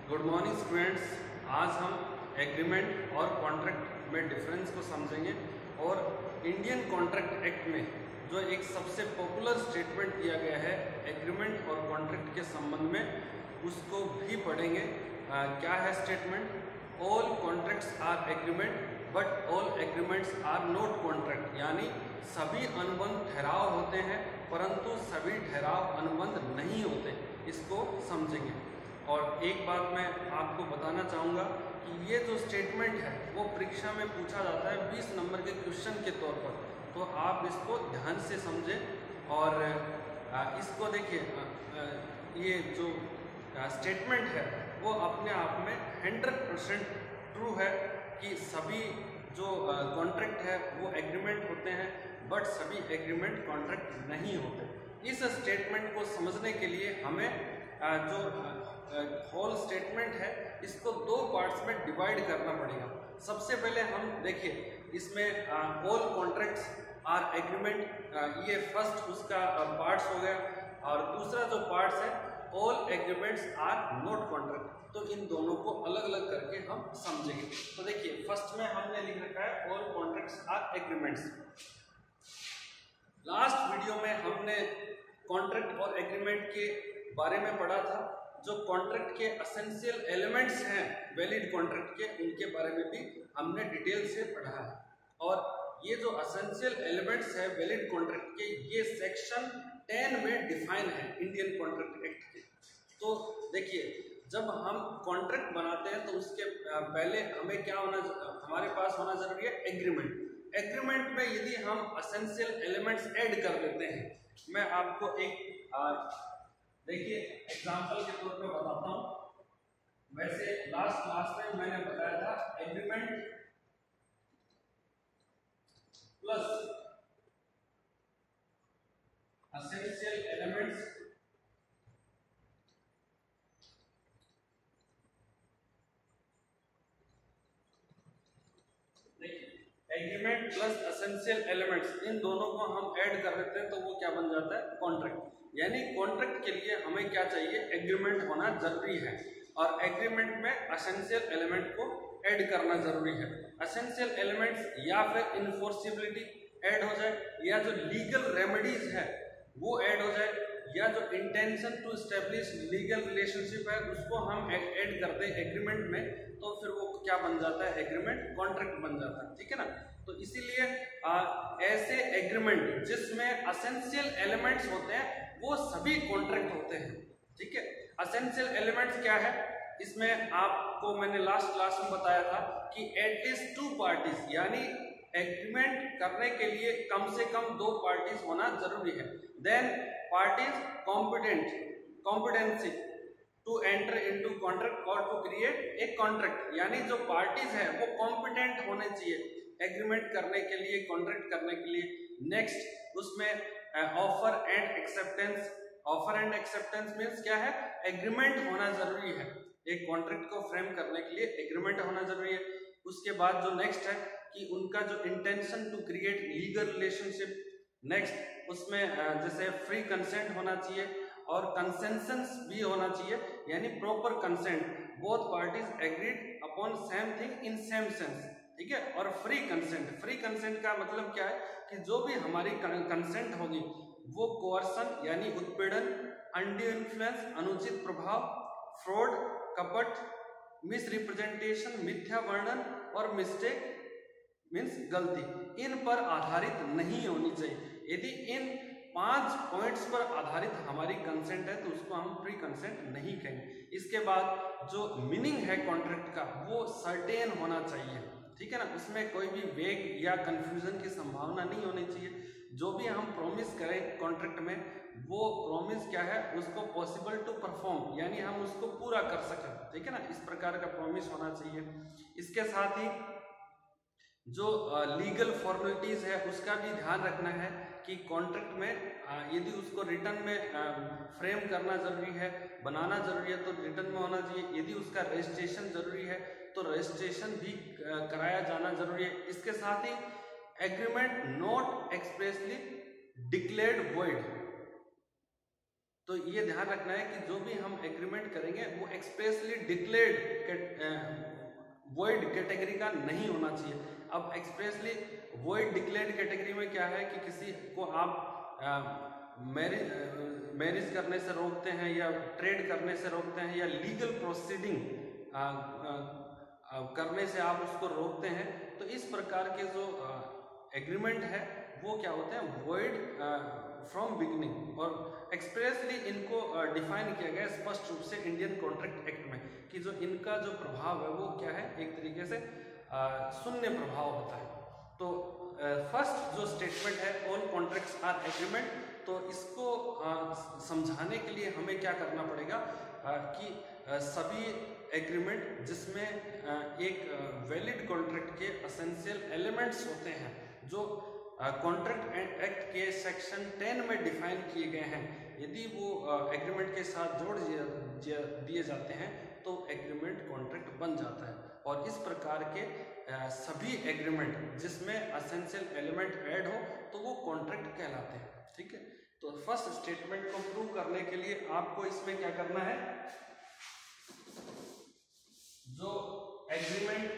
Good morning students. आज हम agreement और कॉन्ट्रैक्ट में डिफरेंस को समझेंगे और इंडियन कॉन्ट्रैक्ट एक्ट में जो एक सबसे पॉपुलर स्टेटमेंट दिया गया है एग्रीमेंट और कॉन्ट्रैक्ट के संबंध में उसको भी पढ़ेंगे। क्या है statement? All contracts are agreement but all agreements are not contract, यानी सभी अनुबंध ठहराव होते हैं परंतु सभी ठहराव अनुबंध नहीं होते। इसको समझेंगे। और एक बात मैं आपको बताना चाहूँगा कि ये जो स्टेटमेंट है वो परीक्षा में पूछा जाता है 20 नंबर के क्वेश्चन के तौर पर, तो आप इसको ध्यान से समझें और इसको देखिए। ये जो स्टेटमेंट है वो अपने आप में 100% ट्रू है कि सभी जो कॉन्ट्रैक्ट है वो एग्रीमेंट होते हैं बट सभी एग्रीमेंट कॉन्ट्रैक्ट नहीं होते। इस स्टेटमेंट को समझने के लिए हमें जो होल स्टेटमेंट है इसको दो पार्ट्स में डिवाइड करना पड़ेगा। सबसे पहले हम देखिए इसमें ऑल कॉन्ट्रैक्ट्स आर एग्रीमेंट, ये फर्स्ट उसका पार्ट्स हो गया, और दूसरा जो पार्ट्स है all agreements are not contract. तो इन दोनों को अलग अलग करके हम समझेंगे। तो देखिए फर्स्ट में हमने लिख रखा है all contracts are agreements. Last video में हमने कॉन्ट्रैक्ट और एग्रीमेंट के बारे में पढ़ा था। जो कॉन्ट्रैक्ट के एसेंशियल एलिमेंट्स हैं वैलिड कॉन्ट्रैक्ट के, उनके बारे में भी हमने डिटेल से पढ़ा है। और ये जो एसेंशियल एलिमेंट्स है वैलिड कॉन्ट्रैक्ट के, ये सेक्शन 10 में डिफाइन है इंडियन कॉन्ट्रैक्ट एक्ट के। तो देखिए जब हम कॉन्ट्रैक्ट बनाते हैं तो उसके पहले हमें क्या होना, हमारे पास होना जरूरी है एग्रीमेंट। एग्रीमेंट में यदि हम एसेंशियल एलिमेंट्स ऐड कर देते हैं, मैं आपको एक देखिए एग्जांपल के तौर पे बताता हूं। वैसे लास्ट क्लास में मैंने बताया था agreement plus essential elements agreement plus essential elements, इन दोनों को हम ऐड कर देते हैं तो वो क्या बन जाता है? कॉन्ट्रैक्ट। यानी कॉन्ट्रैक्ट के लिए हमें क्या चाहिए? एग्रीमेंट होना जरूरी है और एग्रीमेंट में एसेंशियल एलिमेंट को ऐड करना जरूरी है। एसेंशियल एलिमेंट्स या फिर इन्फोर्सिबिलिटी ऐड हो जाए, या जो लीगल रेमेडीज है वो ऐड हो जाए, या जो intention to establish legal relationship है उसको हम ऐड कर दें एग्रीमेंट में, तो फिर वो क्या बन जाता है? एग्रीमेंट कॉन्ट्रैक्ट बन जाता है। ठीक है ना? तो इसीलिए ऐसे एग्रीमेंट जिसमें एसेंशियल एलिमेंट्स होते हैं वो सभी कॉन्ट्रैक्ट होते हैं। ठीक है? एसेंशियल एलिमेंट्स क्या है? इसमें आपको मैंने लास्ट क्लास में बताया था कि एटलीस्ट 2 पार्टीज, यानी एग्रीमेंट करने के लिए कम से कम 2 पार्टीज होना जरूरी है। Then parties competency to enter into contract और टू क्रिएट ए कॉन्ट्रैक्ट, यानी जो पार्टीज है वो कॉम्पिटेंट होने चाहिए एग्रीमेंट करने के लिए, कॉन्ट्रैक्ट करने के लिए। नेक्स्ट उसमें offer and acceptance. Offer and acceptance means क्या है? एग्रीमेंट होना जरूरी है। एक कॉन्ट्रैक्ट को फ्रेम करने के लिए एग्रीमेंट होना जरूरी है। उसके बाद जो नेक्स्ट है कि उनका जो intention to create legal relationship. Next उसमें जैसे फ्री कंसेंट होना चाहिए और कंसेंसस भी होना चाहिए, यानी proper consent, both parties agreed upon same thing in same sense. ठीक है? और फ्री कंसेंट का मतलब क्या है कि जो भी हमारी कंसेंट होगी वो कोर्सन यानी उत्पीड़न, अनड्यू इन्फ्लुएंस अनुचित प्रभाव, फ्रॉड, कपट, मिस रिप्रेजेंटेशन, मिथ्या वर्णन और मिस्टेक मीन्स गलती, इन पर आधारित नहीं होनी चाहिए। यदि इन 5 पॉइंट्स पर आधारित हमारी कंसेंट है तो उसको हम फ्री कंसेंट नहीं कहेंगे। इसके बाद जो मीनिंग है कॉन्ट्रैक्ट का वो सर्टेन होना चाहिए। ठीक है ना? उसमें कोई भी वेग या कंफ्यूजन की संभावना नहीं होनी चाहिए। जो भी हम प्रॉमिस करें कॉन्ट्रैक्ट में वो प्रॉमिस क्या है? उसको पॉसिबल टू परफॉर्म, यानी हम उसको पूरा कर सकें। ठीक है ना? इस प्रकार का प्रॉमिस होना चाहिए। इसके साथ ही जो लीगल फॉर्मेलिटीज है उसका भी ध्यान रखना है कि कॉन्ट्रैक्ट में यदि उसको रिटर्न में फ्रेम करना जरूरी है, बनाना जरूरी है तो रिटर्न में होना चाहिए। यदि उसका रजिस्ट्रेशन जरूरी है तो रजिस्ट्रेशन भी कराया जाना जरूरी है। इसके साथ ही agreement not expressly declared void, तो ये ध्यान रखना है कि जो भी हम एग्रीमेंट करेंगे वो एक्सप्रेसली डिक्लेयर्ड वॉइड कैटेगरी का नहीं होना चाहिए। अब एक्सप्रेसली वॉइड डिक्लेयर्ड कैटेगरी में क्या है कि किसी को आप मैरिज करने से रोकते हैं या ट्रेड करने से रोकते हैं या लीगल प्रोसीडिंग करने से आप उसको रोकते हैं, तो इस प्रकार के जो एग्रीमेंट है वो क्या होते हैं, वॉइड फ्रॉम बिगिनिंग। और एक्सप्रेसली इनको डिफाइन किया गया स्पष्ट रूप से इंडियन कॉन्ट्रैक्ट एक्ट में कि जो इनका जो प्रभाव है वो क्या है, एक तरीके से शून्य प्रभाव होता है। तो फर्स्ट जो स्टेटमेंट है ऑल कॉन्ट्रैक्ट्स आर एग्रीमेंट, तो इसको समझाने के लिए हमें क्या करना पड़ेगा कि सभी एग्रीमेंट जिसमें एक वैलिड कॉन्ट्रैक्ट के एसेंशियल एलिमेंट्स होते हैं जो कॉन्ट्रैक्ट एक्ट के सेक्शन 10 में डिफाइन किए गए हैं, यदि वो एग्रीमेंट के साथ जोड़ दिए जाते हैं तो एग्रीमेंट कॉन्ट्रैक्ट बन जाता है। और इस प्रकार के सभी एग्रीमेंट जिसमें एसेंशियल एलिमेंट ऐड हो तो वो कॉन्ट्रैक्ट कहलाते हैं। ठीक है, तो फर्स्ट स्टेटमेंट को प्रूव करने के लिए आपको इसमें क्या करना है, जो एग्रीमेंट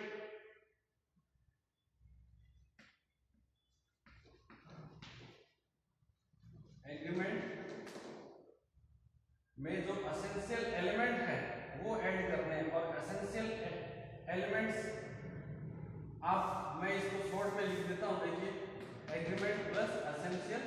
में जो एसेंशियल एलिमेंट है वो ऐड करने हैं। और एसेंशियल एलिमेंट्स मैं इसको शॉर्ट में लिख देता हूं, देखिए एग्रीमेंट प्लस एसेंशियल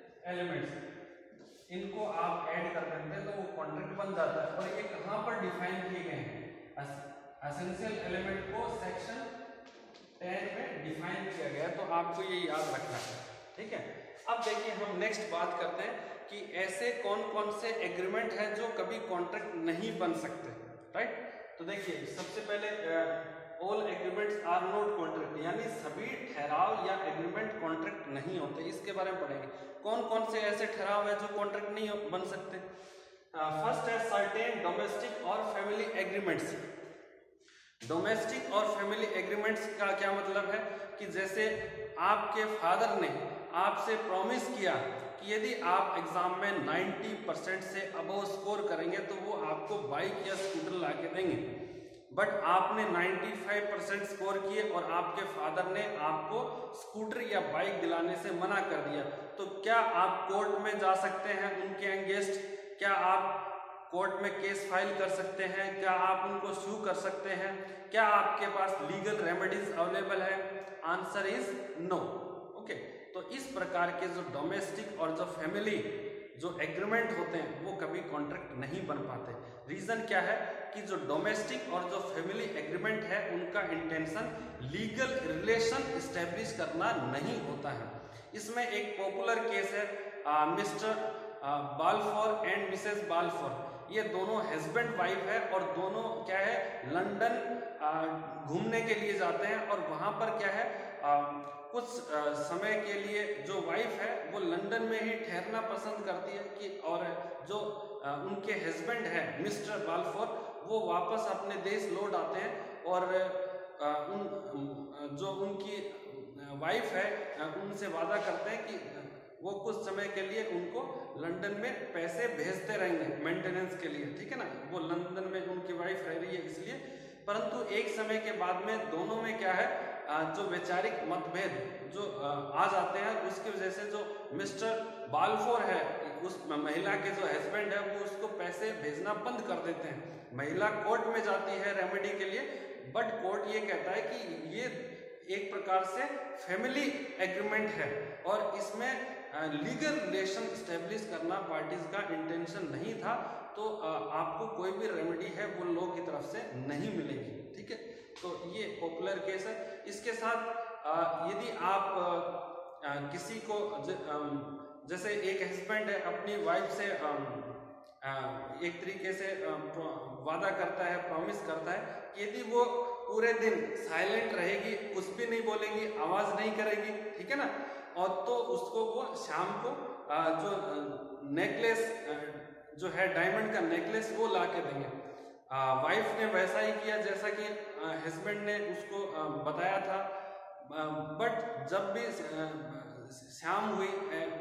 एलिमेंट्स, इनको आप ऐड कर देते हैं तो वो कॉन्ट्रैक्ट बन जाता है। और ये कहां पर डिफाइन किए गए हैं, एसेंशियल एलिमेंट को सेक्शन 10 में डिफाइन किया गया है, तो आपको ये याद रखना है। ठीक है, अब देखिए हम नेक्स्ट बात करते हैं कि ऐसे कौन कौन से एग्रीमेंट हैं जो कभी कॉन्ट्रैक्ट नहीं बन सकते। राइट, तो देखिए सबसे पहले all agreements are not contract, यानी सभी ठहराव या एग्रीमेंट कॉन्ट्रैक्ट नहीं होते। इसके बारे में पढ़ेंगे कौन कौन से ऐसे ठहराव है जो कॉन्ट्रैक्ट नहीं बन सकते। फर्स्ट है सर्टेन डोमेस्टिक और फैमिली एग्रीमेंट्स। डोमेस्टिक और फैमिली एग्रीमेंट्स का क्या मतलब है कि जैसे आपके फादर ने आपसे प्रॉमिस किया कि यदि आप एग्जाम में 90% से अबव स्कोर करेंगे तो वो आपको बाइक या स्कूटर ला के देंगे, बट आपने 95% स्कोर किए और आपके फादर ने आपको स्कूटर या बाइक दिलाने से मना कर दिया, तो क्या आप कोर्ट में जा सकते हैं उनके अगेंस्ट? क्या आप कोर्ट में केस फाइल कर सकते हैं? क्या आप उनको सू कर सकते हैं? क्या आपके पास लीगल रेमेडीज अवेलेबल है? Answer is no. ओके, तो इस प्रकार के जो डोमेस्टिक और जो फैमिली जो एग्रीमेंट होते हैं वो कभी कॉन्ट्रैक्ट नहीं बन पाते। रीजन क्या है कि जो डोमेस्टिक और जो फैमिली एग्रीमेंट है उनका इंटेंशन लीगल रिलेशन एस्टेब्लिश करना नहीं होता है। इसमें एक पॉपुलर केस है Mr Balfour and Mrs Balfour. ये दोनों हस्बैंड वाइफ है और दोनों क्या है, लंदन घूमने के लिए जाते हैं और वहां पर क्या है कुछ समय के लिए जो वाइफ है वो लंदन में ही ठहरना पसंद करती है कि, और जो उनके हस्बैंड है मिस्टर बालफोर वो वापस अपने देश लौट आते हैं और जो उनकी वाइफ है उनसे वादा करते हैं कि वो कुछ समय के लिए उनको लंदन में पैसे भेजते रहेंगे मेंटेनेंस के लिए। ठीक है ना, वो लंदन में उनकी वाइफ रह रही है इसलिए। परंतु एक समय के बाद में दोनों में क्या है जो वैचारिक मतभेद जो आ जाते हैं, उसकी वजह से जो मिस्टर बालफोर है उस महिला के जो हस्बैंड है वो उसको पैसे भेजना बंद कर देते हैं। महिला कोर्ट में जाती है रेमेडी के लिए, बट कोर्ट ये कहता है कि ये एक प्रकार से फैमिली एग्रीमेंट है और इसमें लीगल रिलेशन स्टेब्लिश करना पार्टीज का इंटेंशन नहीं था, तो आपको कोई भी रेमेडी है वो लॉ की तरफ से नहीं मिलेगी। ठीक है, तो ये पॉपुलर केस है। इसके साथ यदि आप किसी को जैसे एक हस्बैंड है अपनी वाइफ से एक तरीके से वादा करता है, प्रॉमिस करता है कि यदि वो पूरे दिन साइलेंट रहेगी, कुछ भी नहीं बोलेगी, आवाज नहीं करेगी, ठीक है ना, और तो उसको वो शाम को जो नेकलेस जो है डायमंड का नेकलेस वो ला के देंगे। वाइफ ने वैसा ही किया जैसा कि हस्बैंड ने उसको बताया था, बट जब भी शाम हुई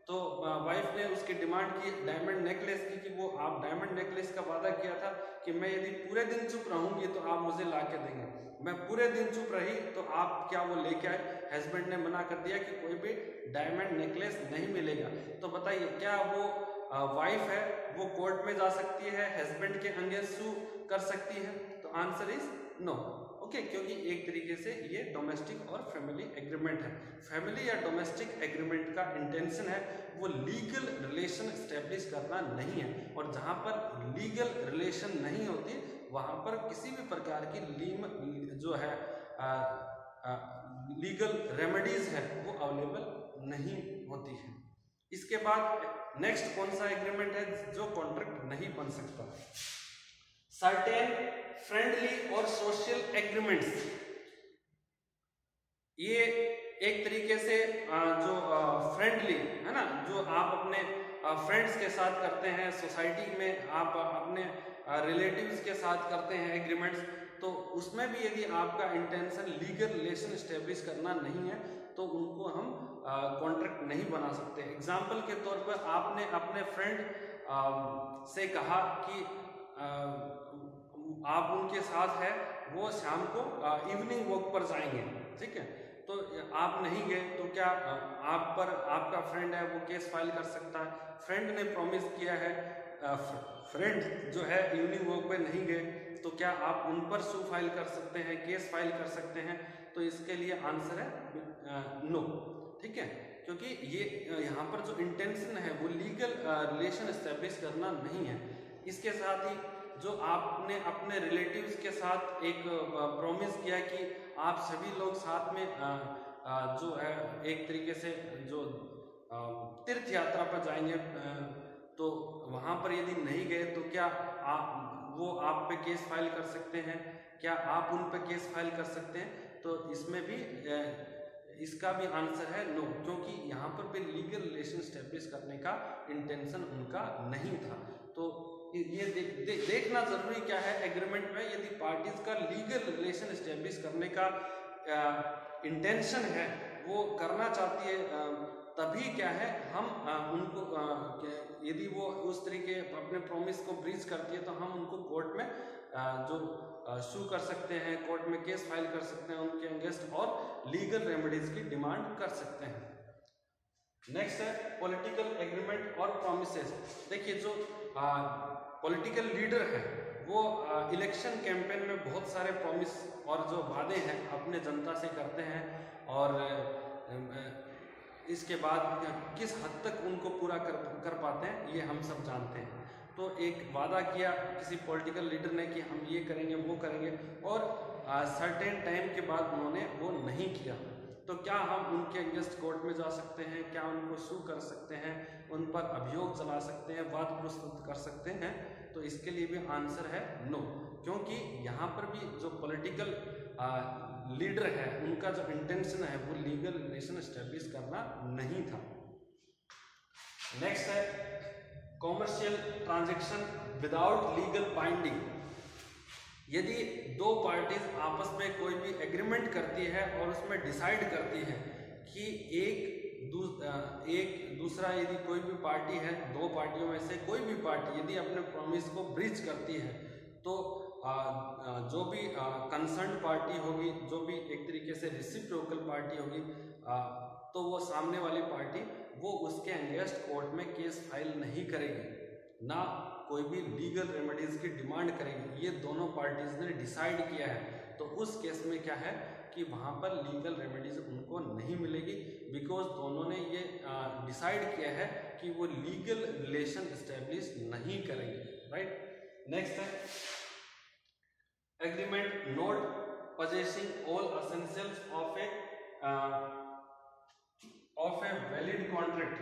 तो वाइफ ने उसकी डिमांड की डायमंड नेकलेस की कि वो आप डायमंड नेकलेस का वादा किया था कि मैं यदि पूरे दिन चुप रहूंगी तो आप मुझे ला के देंगे। मैं पूरे दिन चुप रही तो आप क्या वो लेके आए? हस्बैंड ने मना कर दिया कि कोई भी डायमंड नेकलेस नहीं मिलेगा। तो बताइए क्या वो वाइफ है वो कोर्ट में जा सकती है, हस्बैंड के अगेंस्ट सू कर सकती है? तो आंसर इज नो। ओके, क्योंकि एक तरीके से ये डोमेस्टिक और फैमिली एग्रीमेंट है। फैमिली या डोमेस्टिक एग्रीमेंट का इंटेंशन है वो लीगल रिलेशन स्टैब्लिश करना नहीं है, और जहां पर लीगल रिलेशन नहीं होती वहां पर किसी भी प्रकार की जो है लीगल रेमेडीज है वो अवेलेबल नहीं होती है। इसके बाद नेक्स्ट कौन सा एग्रीमेंट है जो कॉन्ट्रैक्ट नहीं बन सकता? सर्टेन फ्रेंडली और सोशल एग्रीमेंट्स। ये एक तरीके से जो फ्रेंडली है ना, जो आप अपने फ्रेंड्स के साथ करते हैं, सोसाइटी में आप अपने रिलेटिव्स के साथ करते हैं एग्रीमेंट्स, तो उसमें भी यदि आपका इंटेंशन लीगल रिलेशन स्टेब्लिश करना नहीं है तो उनको हम कॉन्ट्रैक्ट नहीं बना सकते। एग्जाम्पल के तौर पर आपने अपने फ्रेंड से कहा कि आप उनके साथ है, वो शाम को इवनिंग वॉक पर जाएंगे, ठीक है, तो आप नहीं गए तो क्या आप पर आपका फ्रेंड है वो केस फाइल कर सकता है? फ्रेंड ने प्रॉमिस किया है, फ्रेंड जो है इवनिंग वॉक पे नहीं गए, तो क्या आप उन पर सू फाइल कर सकते हैं, केस फाइल कर सकते हैं? तो इसके लिए आंसर है नो, ठीक है, क्योंकि ये यहाँ पर जो इंटेंशन है वो लीगल रिलेशन एस्टेब्लिश करना नहीं है। इसके साथ ही जो आपने अपने रिलेटिव्स के साथ एक प्रॉमिस किया कि आप सभी लोग साथ में जो है एक तरीके से जो तीर्थ यात्रा पर जाएंगे, तो वहाँ पर यदि नहीं गए तो क्या आप पे केस फाइल कर सकते हैं? क्या आप उन पे केस फाइल कर सकते हैं? तो इसमें भी इसका भी आंसर है नो, क्योंकि यहाँ पर भी लीगल रिलेशन स्टैब्लिश करने का इंटेंशन उनका नहीं था। तो ये देखना जरूरी क्या है एग्रीमेंट में, यदि पार्टीज का लीगल रिलेशन स्टैब्लिश करने का इंटेंशन है, वो करना चाहती है, तभी क्या है हम उनको यदि वो उस तरीके अपने प्रॉमिस को ब्रीच करती है तो हम उनको कोर्ट में जो सू कर सकते हैं, कोर्ट में केस फाइल कर सकते हैं उनके अगेंस्ट और लीगल रेमेडीज की डिमांड कर सकते हैं। नेक्स्ट है पॉलिटिकल एग्रीमेंट और प्रॉमिसेस। देखिए जो पॉलिटिकल लीडर है वो इलेक्शन कैंपेन में बहुत सारे प्रॉमिस और जो वादे हैं अपने जनता से करते हैं, और इसके बाद किस हद तक उनको पूरा कर पाते हैं ये हम सब जानते हैं। तो एक वादा किया किसी पॉलिटिकल लीडर ने कि हम ये करेंगे वो करेंगे, और सर्टेन टाइम के बाद उन्होंने वो नहीं किया, तो क्या हम उनके अगेंस्ट कोर्ट में जा सकते हैं? क्या उनको सू कर सकते हैं? उन पर अभियोग चला सकते हैं, वाद प्रस्तुत कर सकते हैं? तो इसके लिए भी आंसर है नो, क्योंकि यहाँ पर भी जो पॉलिटिकल लीडर है उनका जो इंटेंशन है वो लीगल रिलेशन एस्टेब्लिश करना नहीं था। नेक्स्ट है commercial transaction without legal binding. यदि दो पार्टीज आपस में कोई भी एग्रीमेंट करती है और उसमें डिसाइड करती है कि एक दूसरा यदि कोई भी पार्टी है, दो पार्टियों में से कोई भी पार्टी यदि अपने प्रॉमिस को ब्रीच करती है, तो जो भी कंसर्न पार्टी होगी, जो भी एक तरीके से रेसिप्रोकल पार्टी होगी, तो वो सामने वाली पार्टी वो उसके अगेंस्ट कोर्ट में केस फाइल नहीं करेगी, ना कोई भी लीगल रेमेडीज की डिमांड करेगी। ये दोनों पार्टीज ने डिसाइड किया है, तो उस केस में क्या है कि वहाँ पर लीगल रेमेडीज उनको नहीं मिलेगी, बिकॉज दोनों ने ये डिसाइड किया है कि वो लीगल रिलेशन एस्टेब्लिश नहीं करेंगे, राइट। नेक्स्ट है agreement not possessing all essentials of a valid contract।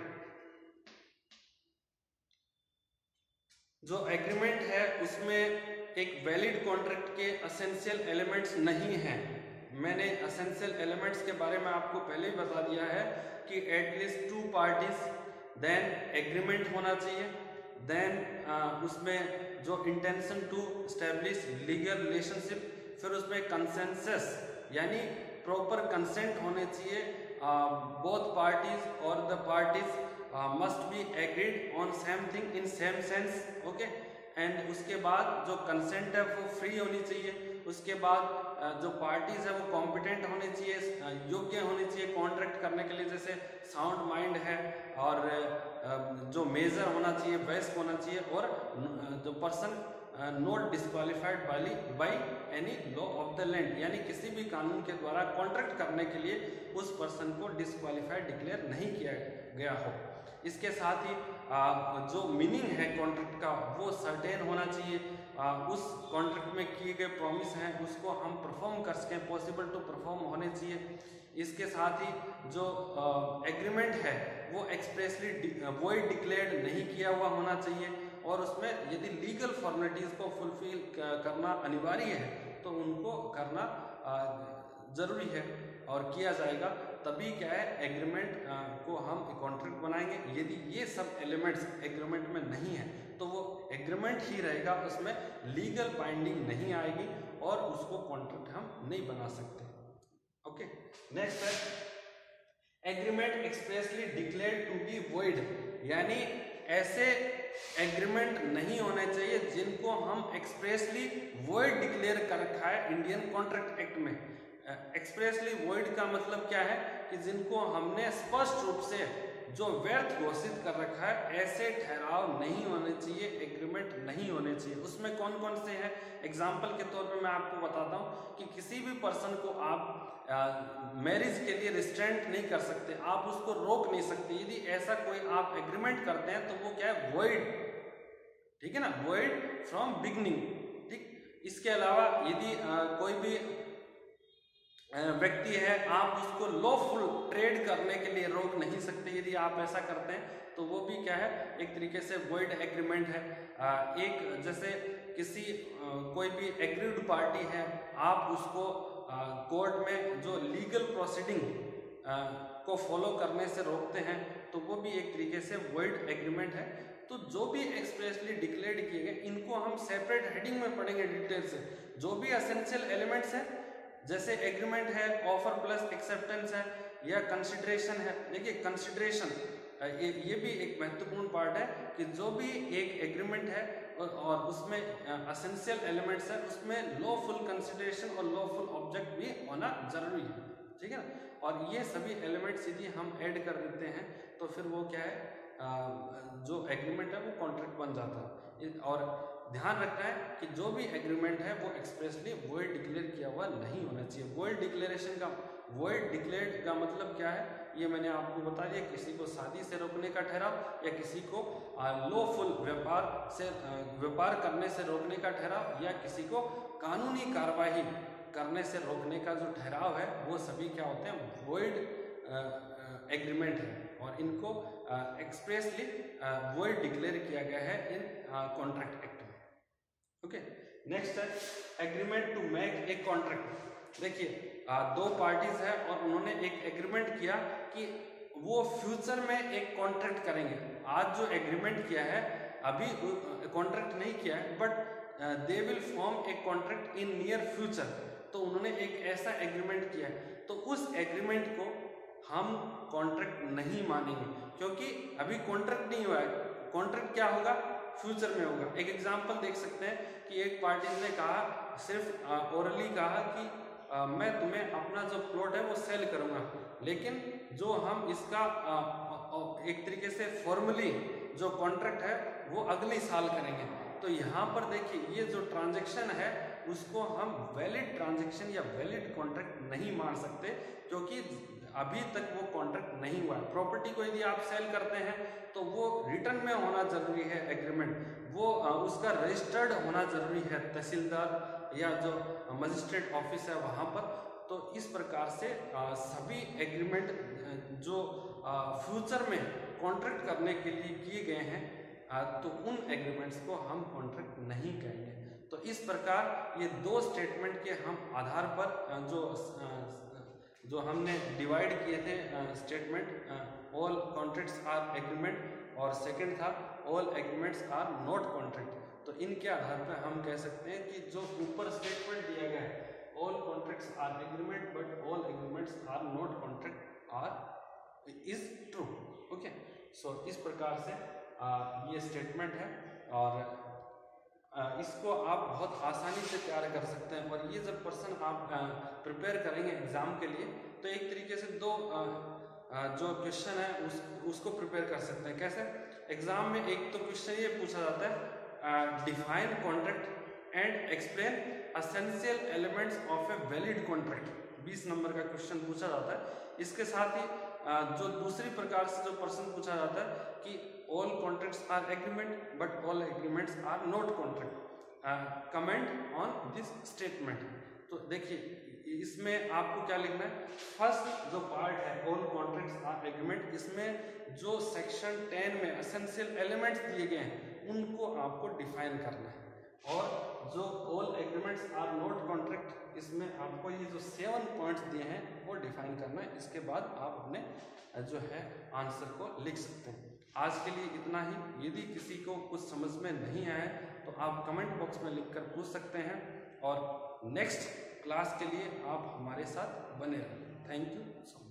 जो एग्रीमेंट है उसमें एक वैलिड कॉन्ट्रैक्ट के एसेंशियल एलिमेंट्स नहीं हैं। मैंने एसेंशियल एलिमेंट्स के बारे में आपको पहले ही बता दिया है कि एटलीस्ट 2 पार्टीज, देन एग्रीमेंट होना चाहिए, देन उसमें जो intention to establish legal relationship, फिर उसमें कंसेंसस यानी प्रॉपर कंसेंट होने चाहिए बोथ पार्टीज और the parties must be agreed on same thing in same sense, okay. And उसके बाद जो कंसेंट है वो फ्री होनी चाहिए। उसके बाद जो पार्टीज है वो कॉम्पिटेंट होने चाहिए, योग्य होने चाहिए कॉन्ट्रैक्ट करने के लिए, जैसे साउंड माइंड है, और जो मेजर होना चाहिए वयस्क होना चाहिए, और जो person not disqualified by any law of the land, यानी किसी भी कानून के द्वारा कॉन्ट्रैक्ट करने के लिए उस पर्सन को डिस्क्वालिफाइड डिक्लेयर नहीं किया गया हो। इसके साथ ही जो मीनिंग है कॉन्ट्रैक्ट का वो सर्टेन होना चाहिए, उस कॉन्ट्रैक्ट में किए गए प्रॉमिस हैं उसको हम परफॉर्म कर सकें, पॉसिबल टू परफॉर्म होने चाहिए। इसके साथ ही जो एग्रीमेंट है वो एक्सप्रेसली वॉइड डिक्लेयर्ड नहीं किया हुआ होना चाहिए, और उसमें यदि लीगल फॉर्मेलिटीज को फुलफिल करना अनिवार्य है तो उनको करना जरूरी है और किया जाएगा, तभी क्या है एग्रीमेंट को हम कॉन्ट्रैक्ट बनाएंगे। यदि ये सब एलिमेंट्स एग्रीमेंट में नहीं है तो वो एग्रीमेंट ही रहेगा, उसमें लीगल बाइंडिंग नहीं आएगी और उसको कॉन्ट्रैक्ट हम नहीं बना सकते। ओके, नेक्स्ट है agreement expressly declared to be void, यानी ऐसे एग्रीमेंट नहीं होने चाहिए जिनको हम एक्सप्रेसली वॉइड डिक्लेयर कर रखा है इंडियन कॉन्ट्रैक्ट एक्ट में। एक्सप्रेसली वॉइड का मतलब क्या है कि जिनको हमने स्पष्ट रूप से जो व्यर्थ घोषित कर रखा है, ऐसे ठहराव नहीं होने चाहिए, एग्रीमेंट नहीं होने चाहिए। उसमें कौन कौन से हैं, एग्जाम्पल के तौर पे मैं आपको बताता हूँ कि किसी भी पर्सन को आप मैरिज के लिए रिस्ट्रेंट नहीं कर सकते, आप उसको रोक नहीं सकते। यदि ऐसा कोई आप एग्रीमेंट करते हैं तो वो क्या है, वॉइड, ठीक है ना, वॉइड फ्रॉम बिगनिंग, ठीक। इसके अलावा यदि कोई भी व्यक्ति है, आप उसको लॉफुल ट्रेड करने के लिए रोक नहीं सकते, यदि आप ऐसा करते हैं तो वो भी क्या है, एक तरीके से वॉइड एग्रीमेंट है। एक जैसे किसी कोई भी एग्रीड पार्टी है, आप उसको कोर्ट में जो लीगल प्रोसीडिंग को फॉलो करने से रोकते हैं तो वो भी एक तरीके से वॉइड एग्रीमेंट है। तो जो भी एक्सप्रेसली डिक्लेयर्ड किए गए इनको हम सेपरेट हेडिंग में पढ़ेंगे डिटेल से। जो भी एसेंशियल एलिमेंट्स हैं, जैसे एग्रीमेंट है, ऑफर प्लस एक्सेप्टेंस है, या कंसिडरेशन है। देखिए कंसिडरेशन ये भी एक महत्वपूर्ण पार्ट है कि जो भी एक एग्रीमेंट है और उसमें एसेंशियल एलिमेंट्स है, उसमें लॉफुल कंसिडरेशन और लॉफुल ऑब्जेक्ट भी होना जरूरी है, ठीक है ना। और ये सभी एलिमेंट्स यदि हम ऐड कर देते हैं तो फिर वो क्या है, जो एग्रीमेंट है वो कॉन्ट्रैक्ट बन जाता है। और ध्यान रखना है कि जो भी एग्रीमेंट है वो एक्सप्रेसली वॉइड डिक्लेयर किया हुआ नहीं होना चाहिए। वॉइड डिक्लेरेशन का, वॉइड डिक्लेयर्ड का मतलब क्या है ये मैंने आपको बता दिया, किसी को शादी से रोकने का ठहराव या किसी को लॉफुल व्यापार करने से रोकने का ठहराव या किसी को कानूनी कार्रवाई करने से रोकने का जो ठहराव है वो सभी क्या होते हैं, वॉइड एग्रीमेंट है, और इनको एक्सप्रेसली वॉइड डिक्लेयर किया गया है इन कॉन्ट्रैक्ट एक्ट में। ओके, नेक्स्ट है agreement to make a contract. देखिए दो पार्टीज है और उन्होंने एक एग्रीमेंट किया कि वो फ्यूचर में एक कॉन्ट्रैक्ट करेंगे। आज जो एग्रीमेंट किया है, अभी कॉन्ट्रैक्ट नहीं किया है, but they will form a contract in near future. तो उन्होंने एक ऐसा एग्रीमेंट किया है, तो उस एग्रीमेंट को हम कॉन्ट्रैक्ट नहीं मानेंगे क्योंकि अभी कॉन्ट्रैक्ट नहीं हुआ है। कॉन्ट्रैक्ट क्या होगा, फ्यूचर में होगा। एक एग्जांपल देख सकते हैं कि एक पार्टी ने कहा, सिर्फ ओरली कहा कि मैं तुम्हें अपना जो प्लॉट है वो सेल करूंगा, लेकिन जो हम इसका एक तरीके से फॉर्मली जो कॉन्ट्रैक्ट है वो अगले साल करेंगे। तो यहाँ पर देखिए ये जो ट्रांजैक्शन है उसको हम वैलिड ट्रांजैक्शन या वैलिड कॉन्ट्रैक्ट नहीं मान सकते क्योंकि अभी तक वो कॉन्ट्रैक्ट नहीं हुआ है। प्रॉपर्टी को यदि आप सेल करते हैं तो वो रिटर्न में होना जरूरी है एग्रीमेंट, वो उसका रजिस्टर्ड होना जरूरी है तहसीलदार या जो मजिस्ट्रेट ऑफिस है वहाँ पर। तो इस प्रकार से सभी एग्रीमेंट जो फ्यूचर में कॉन्ट्रैक्ट करने के लिए किए गए हैं तो उन एग्रीमेंट्स को हम कॉन्ट्रैक्ट नहीं कहेंगे। तो इस प्रकार ये दो स्टेटमेंट के हम आधार पर जो हमने डिवाइड किए थे statement, all contracts are agreement, और सेकंड था all agreements are not contract. तो इनके आधार पर हम कह सकते हैं कि जो ऊपर स्टेटमेंट दिया गया है all contracts are agreement but all agreements are not contract are is true. Okay, इस प्रकार से ये स्टेटमेंट है और इसको आप बहुत आसानी से तैयार कर सकते हैं। और ये जब पर्सन आप प्रिपेयर करेंगे एग्जाम के लिए तो एक तरीके से दो जो क्वेश्चन है उसको प्रिपेयर कर सकते हैं। कैसे? एग्जाम में एक तो क्वेश्चन ये पूछा जाता है define contract and explain essential elements of a valid contract, 20 नंबर का क्वेश्चन पूछा जाता है। इसके साथ ही जो दूसरी प्रकार से जो प्रश्न पूछा जाता है कि all contracts are agreement but all agreements are not contract, comment on this statement. तो देखिए इसमें आपको क्या लिखना है, फर्स्ट जो पार्ट है ऑल कॉन्ट्रैक्ट्स आर एग्रीमेंट, इसमें जो सेक्शन 10 में एसेंशियल एलिमेंट्स दिए गए हैं उनको आपको डिफाइन करना है। और जो all agreements are not contract, इसमें आपको ये जो 7 पॉइंट्स दिए हैं वो डिफाइन करना है। इसके बाद आप अपने जो है आंसर को लिख सकते हैं। आज के लिए इतना ही। यदि किसी को कुछ समझ में नहीं आया तो आप कमेंट बॉक्स में लिखकर पूछ सकते हैं और नेक्स्ट क्लास के लिए आप हमारे साथ बने रहें। Thank you so much.